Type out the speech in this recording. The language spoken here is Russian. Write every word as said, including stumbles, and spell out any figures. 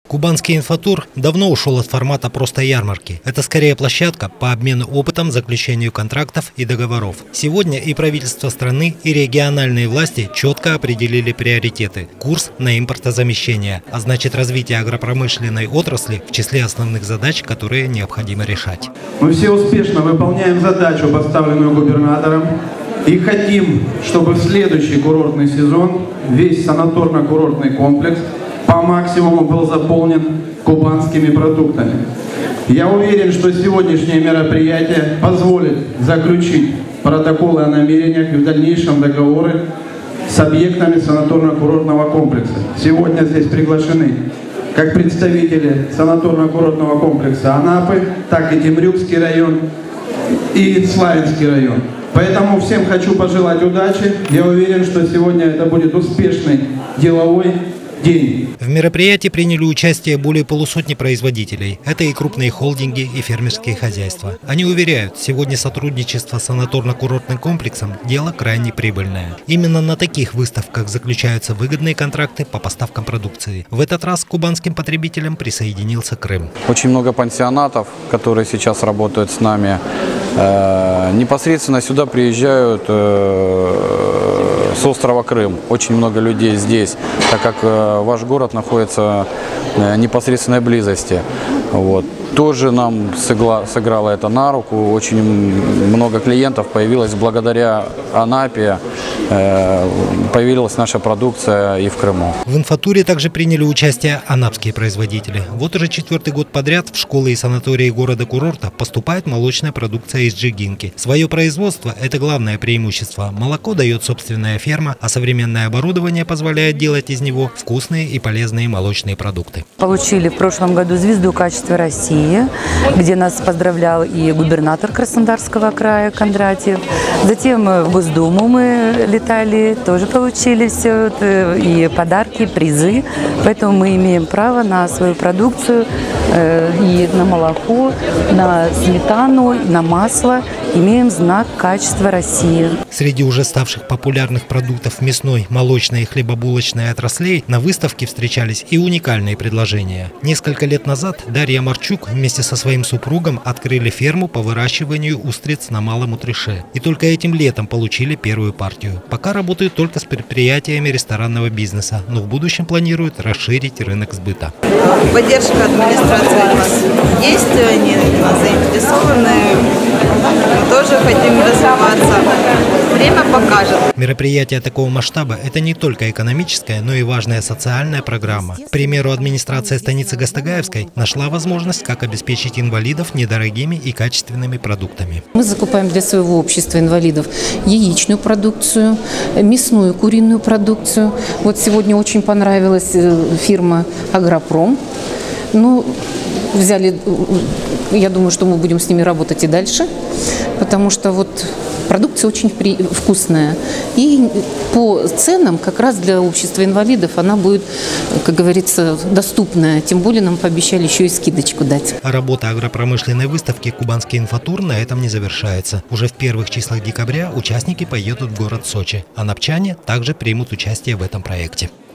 Кубанский инфотур давно ушел от формата просто ярмарки. Это скорее площадка по обмену опытом, заключению контрактов и договоров. Сегодня и правительство страны, и региональные власти четко определили приоритеты. Курс на импортозамещение, а значит развитие агропромышленной отрасли в числе основных задач, которые необходимо решать. Мы все успешно выполняем задачу, поставленную губернатором, и хотим, чтобы в следующий курортный сезон весь санаторно-курортный комплекс по максимуму был заполнен кубанскими продуктами. Я уверен, что сегодняшнее мероприятие позволит заключить протоколы о намерениях и в дальнейшем договоры с объектами санаторно-курортного комплекса. Сегодня здесь приглашены как представители санаторно-курортного комплекса Анапы, так и Темрюкский район и Славянский район. Поэтому всем хочу пожелать удачи. Я уверен, что сегодня это будет успешный деловой день. В мероприятии приняли участие более полусотни производителей. Это и крупные холдинги, и фермерские хозяйства. Они уверяют, сегодня сотрудничество с санаторно-курортным комплексом – дело крайне прибыльное. Именно на таких выставках заключаются выгодные контракты по поставкам продукции. В этот раз к кубанским потребителям присоединился Крым. Очень много пансионатов, которые сейчас работают с нами, э, непосредственно сюда приезжают э, с острова Крым. Очень много людей здесь, так как э, ваш город находится в непосредственной близости. Вот. Тоже нам сыгла, сыграло это на руку. Очень много клиентов появилось благодаря Анапе. Э, появилась наша продукция и в Крыму. В инфотуре также приняли участие анапские производители. Вот уже четвертый год подряд в школы и санатории города-курорта поступает молочная продукция из Джигинки. Свое производство – это главное преимущество. Молоко дает собственная ферма, а современное оборудование позволяет делать из него вкусные и полезные молочные продукты. Получили в прошлом году звезду качества России, где нас поздравлял и губернатор Краснодарского края Кондратьев. Затем в Госдуму мы летали, тоже получили все это, и подарки, и призы. Поэтому мы имеем право на свою продукцию, и на молоко, на сметану, на масло. Имеем знак качества России. Среди уже ставших популярных продуктов мясной, молочной и хлебобулочной отраслей на выставке встречались и уникальные предложения. Несколько лет назад Дарья Марчук вместе со своим супругом открыли ферму по выращиванию устриц на Малом Утрише. И только этим летом получили первую партию. Пока работают только с предприятиями ресторанного бизнеса, но в будущем планируют расширить рынок сбыта. Поддержка администрации у нас есть, они заинтересованы. Мы тоже хотим развиваться. Время покажет. Мероприятие такого масштаба – это не только экономическая, но и важная социальная программа. К примеру, администрация станицы Гастагаевской нашла возможность, как обеспечить инвалидов недорогими и качественными продуктами. Мы закупаем для своего общества инвалидов яичную продукцию, мясную куриную продукцию. Вот сегодня очень понравилась фирма «Агропром». Ну, взяли, я думаю, что мы будем с ними работать и дальше, потому что вот продукция очень при... вкусная. И по ценам как раз для общества инвалидов она будет, как говорится, доступная. Тем более нам пообещали еще и скидочку дать. Работа агропромышленной выставки «Кубанский инфотур» на этом не завершается. Уже в первых числах декабря участники поедут в город Сочи, а анапчане также примут участие в этом проекте.